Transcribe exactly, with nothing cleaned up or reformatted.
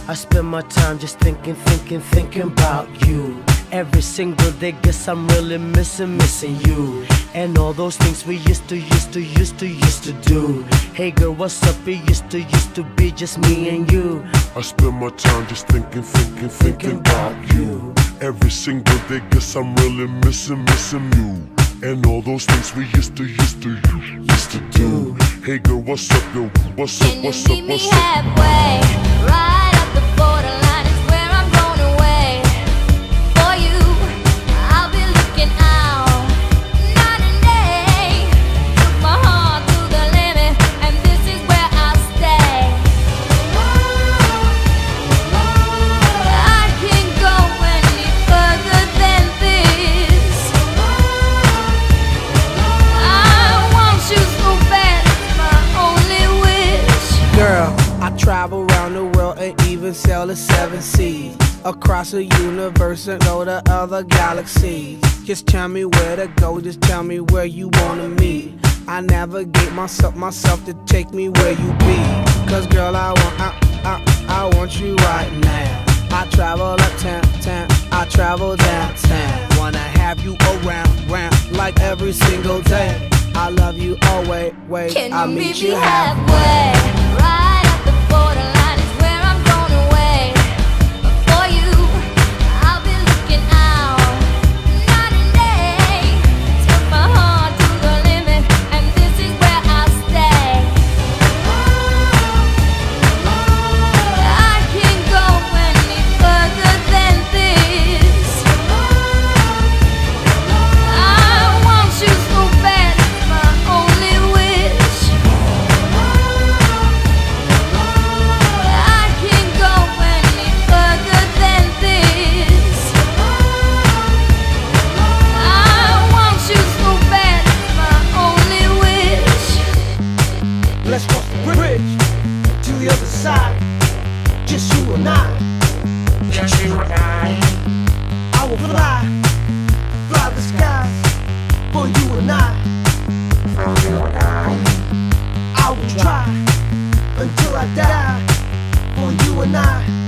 I spend my time just thinking, thinking, thinking about you. Every single day, guess I'm really missing, missing you. And all those things we used to, used to, used to, used to do. Hey girl, what's up? It used to, used to be just me and you. I spend my time just thinking, thinking, thinking about you. Every single day, guess I'm really missing, missing you. And all those things we used to, used to, used to do. Hey girl, what's up, girl? What's up, what's up, what's up? Can you meet me halfway? Right up the borderline is where I'm going away. For you, I'll be looking out night and day. Took my heart to the limit, and this is where I'll stay. I can't go any further than this. I want you so bad, it's my only wish. Girl, I travel around the world and even sail the seven seas. Across the universe and go to other galaxies. Just tell me where to go, just tell me where you wanna meet. I navigate myself, myself to take me where you be. Cause girl, I want, I, I, I want you right now. I travel uptown, town, I travel downtown. Wanna have you around, round, like every single day. I love you always, wait, Can I'll you meet meet you me halfway. halfway? Right up the borderline is where I'm going away. For you, I'll be looking out night and day. Took my heart to the limit, and this is where I'll stay. I can't go any further than this. I want you so bad, it's my only wish. I can't go any further than this. I want you so bad, it's my only wish. Let's cross the bridge to the other side. Just you and I. Just you and I. I will fly, fly the skies for you and I. For you and I. I will try until I die for you and I.